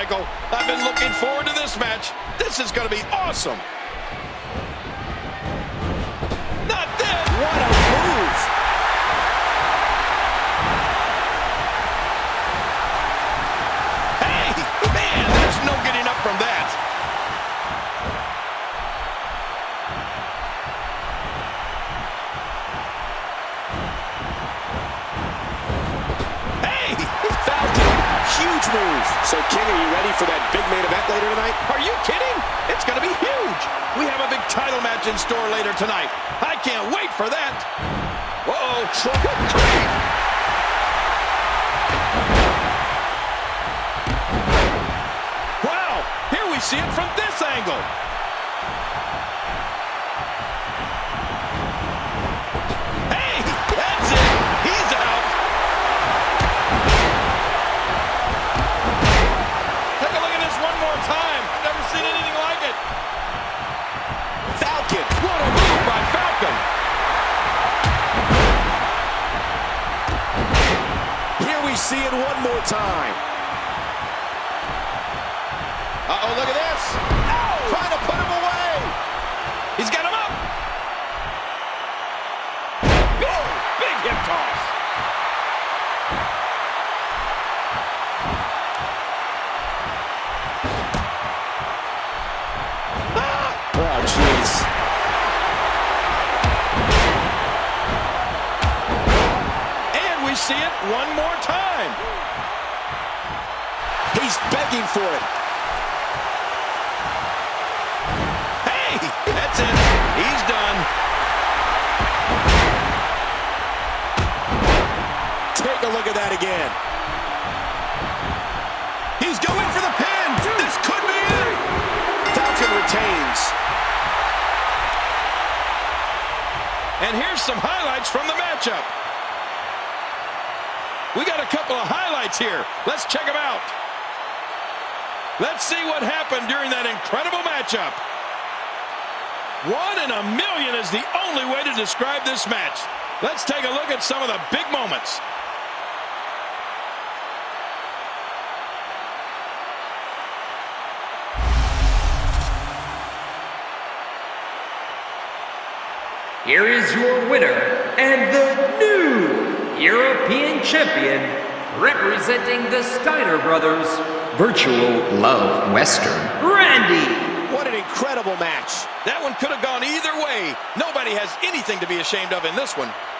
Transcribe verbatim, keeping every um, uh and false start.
Michael, I've been looking forward to this match. This is going to be awesome. Not this. What a move. Hey, man, there's no getting up from that. Hey, Falcon, huge move. So, King, are you ready for that big main event later tonight? are you kidding? It's going to be huge. We have a big title match in store later tonight. I can't wait for that. Whoa, triple creep. Wow, here we see it from this angle. Hey, that's it. He's out. Take a look at this one more time. Never seen anything like it. Falcon. What a move by Falcon. Here we see it one more time. Uh-oh, look at this. No! Trying to put him away. He's got him up. Go! Big hip toss. Ah! Oh, jeez. And we see it one more time. He's begging for it. Hey, that's it. He's done. Take a look at that again. He's going for the pin. This could be it. Falcon retains. And here's some highlights from the matchup. We got a couple of highlights here. Let's check them out. Let's see what happened during that incredible matchup. One in a million is the only way to describe this match. Let's take a look at some of the big moments. Here is your winner and the new European champion, representing the Steiner Brothers, Virtual Love Western, Randy. What an incredible match. That one could have gone either way. Nobody has anything to be ashamed of in this one.